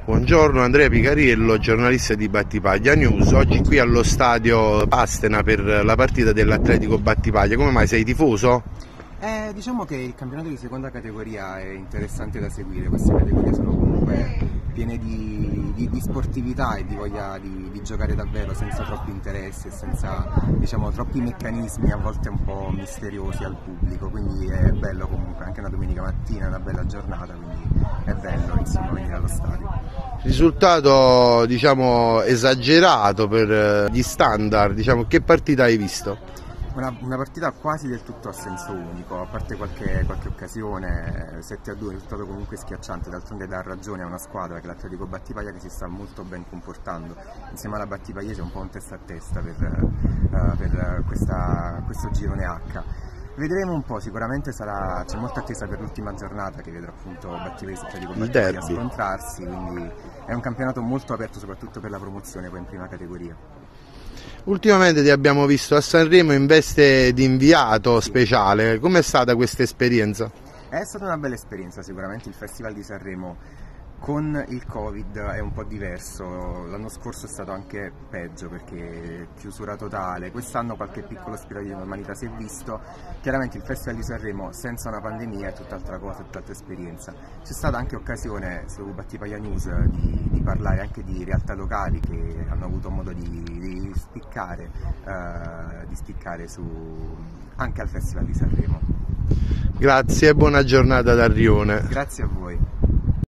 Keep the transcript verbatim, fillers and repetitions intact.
Buongiorno, Andrea Picariello, giornalista di Battipaglia News. Oggi qui allo stadio Pastena per la partita dell'Atletico Battipaglia. Come mai sei tifoso? Eh, diciamo che il campionato di seconda categoria è interessante da seguire. Queste categorie sono comunque piene di, di, di sportività e di voglia di, di giocare davvero senza troppi interessi e senza, diciamo, troppi meccanismi a volte un po' misteriosi al pubblico, quindi è bello comunque, anche una domenica mattina è una bella giornata, quindi è bello insomma venire allo stadio. Risultato, diciamo, esagerato per gli standard, diciamo, che partita hai visto? Una, una partita quasi del tutto a senso unico, a parte qualche, qualche occasione. Sette a due, un risultato comunque schiacciante, d'altronde dà ragione a una squadra che è l'Atletico Battipaglia, che si sta molto ben comportando. Insieme alla Battipagliese è un po' un testa a testa per, uh, per questa, questo girone H. Vedremo un po', sicuramente sarà, c'è molta attesa per l'ultima giornata che vedrà appunto Battipagliese e Atletico Battipaglia scontrarsi, quindi è un campionato molto aperto soprattutto per la promozione poi in prima categoria. Ultimamente ti abbiamo visto a Sanremo in veste di inviato speciale, com'è stata questa esperienza? È stata una bella esperienza, sicuramente il Festival di Sanremo con il Covid è un po' diverso, l'anno scorso è stato anche peggio perché chiusura totale, quest'anno qualche piccolo spiraglio di normalità si è visto. Chiaramente il Festival di Sanremo senza una pandemia è tutt'altra cosa, tutt'altra esperienza. C'è stata anche occasione su Battipaglia News di, di parlare anche di realtà locali che hanno avuto modo di, di spiccare, uh, di spiccare su, anche al Festival di Sanremo. Grazie e buona giornata da Rione. Grazie a voi.